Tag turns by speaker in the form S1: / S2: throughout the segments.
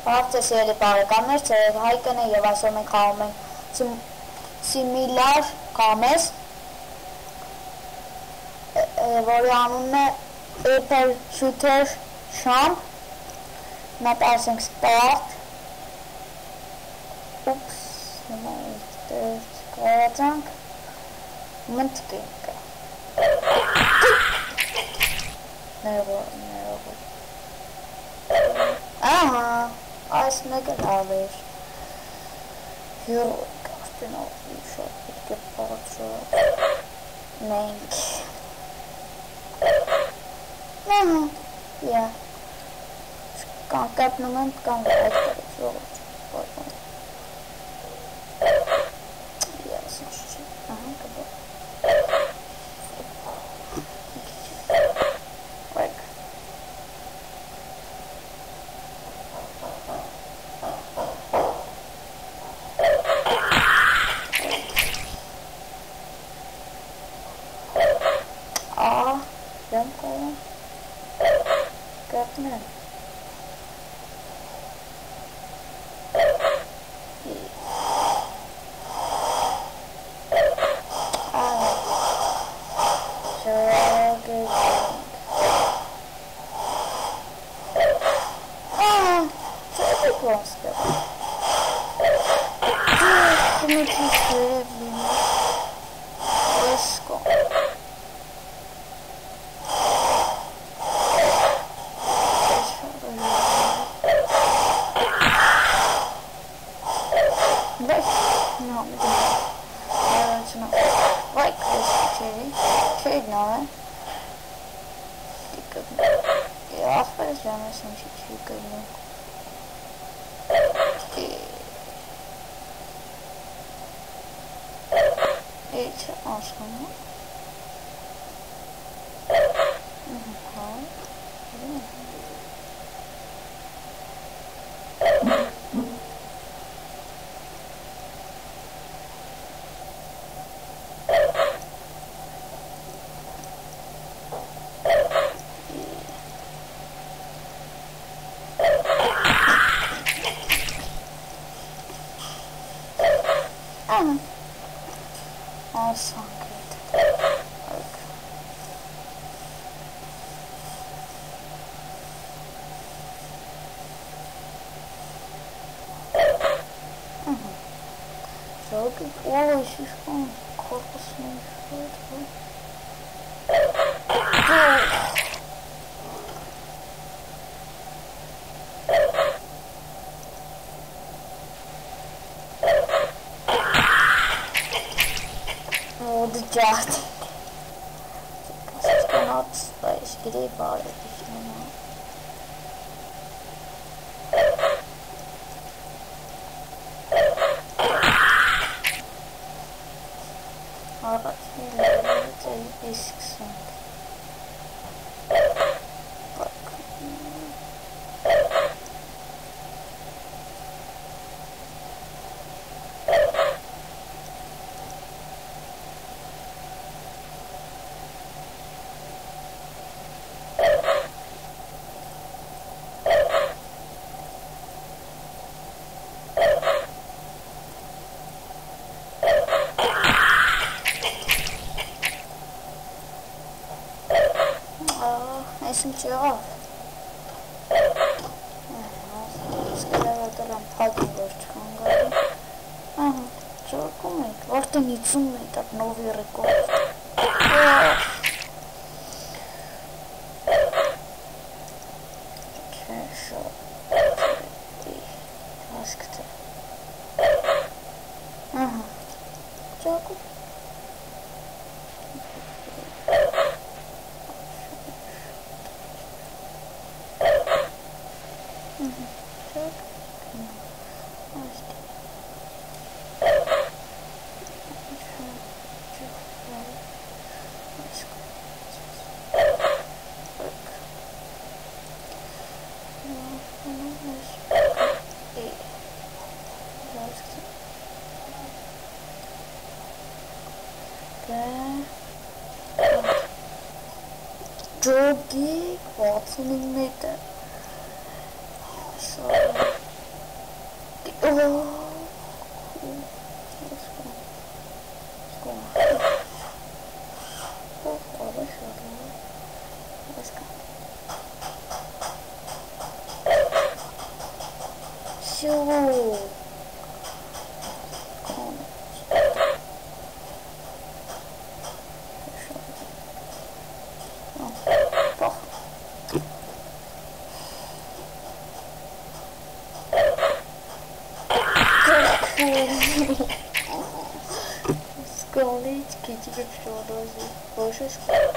S1: Հարցը սիրելի բարեկամներ, ձեր Հայկն է եւ այսօր մենք խաղում ենք Similar Games, որի անունն է Apple Shooter Champ, նա տասենք Start, ուպս, հիմա կարածանք, մնտկենք, ներողություն, ահա, այս մեկը լավ էր, հյուրոք, աշտենով շատ պետք է պարացրած, մենք, ահա, yeah, կան կապնում եմ, կան այդ կարից ողոց, բորվում, yes, ինչի, ահա, կբոր, Jacht. Das cannot space get about it if you know. Alright, let's say discs. Isn't off? What an it's that no we record. Okay, so asked. Choco. Jogi, what's in it? So Скалечки тебе продолжи. Больше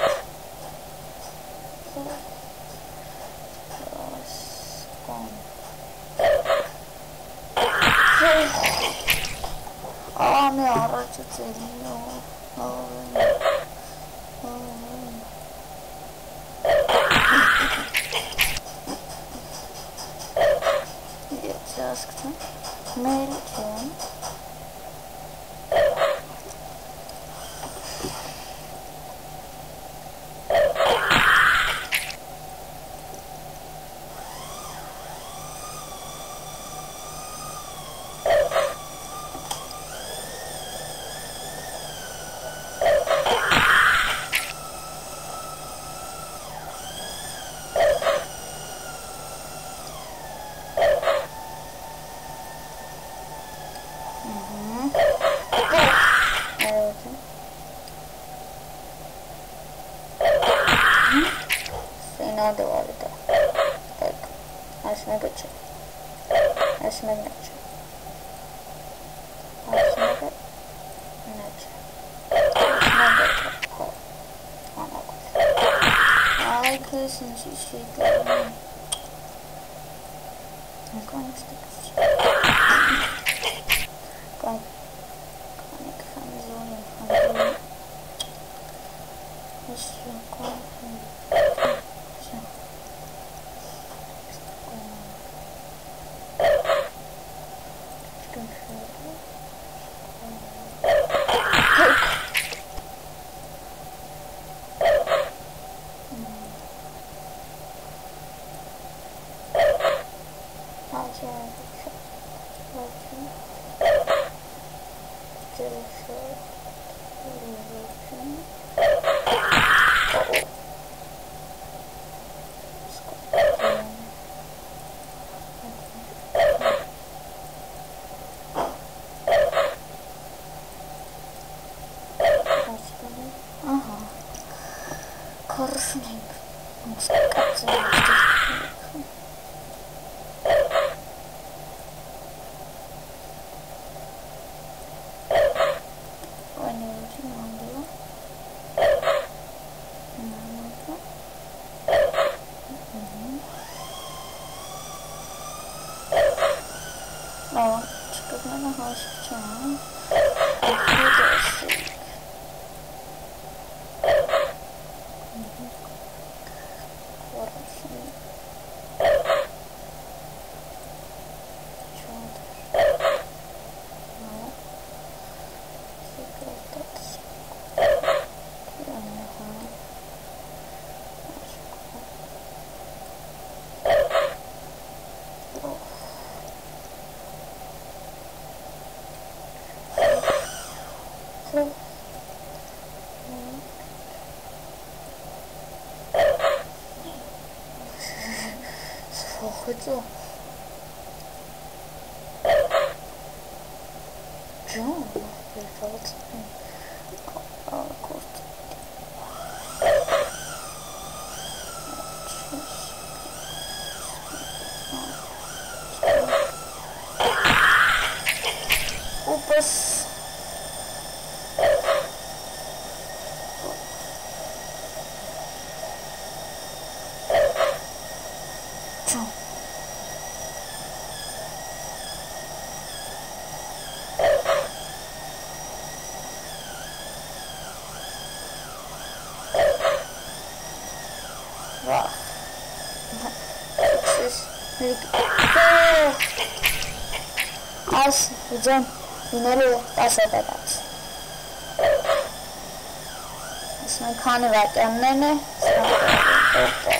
S1: me arracho serio. Jetzt asked Melton. Надо это. Так, осьмигача. Осьмигача. Осьмигача. Осьмигача. Она вот. Ай, кысин чищит. Наконец-то. Как? Как хамзоны. Еще как? Хорошо. О, что-то надо гасить. Слухайте. Джон, пришелся. Курт. Упас. As John Vinero Tasatatas. इसमें खाने वाले हमने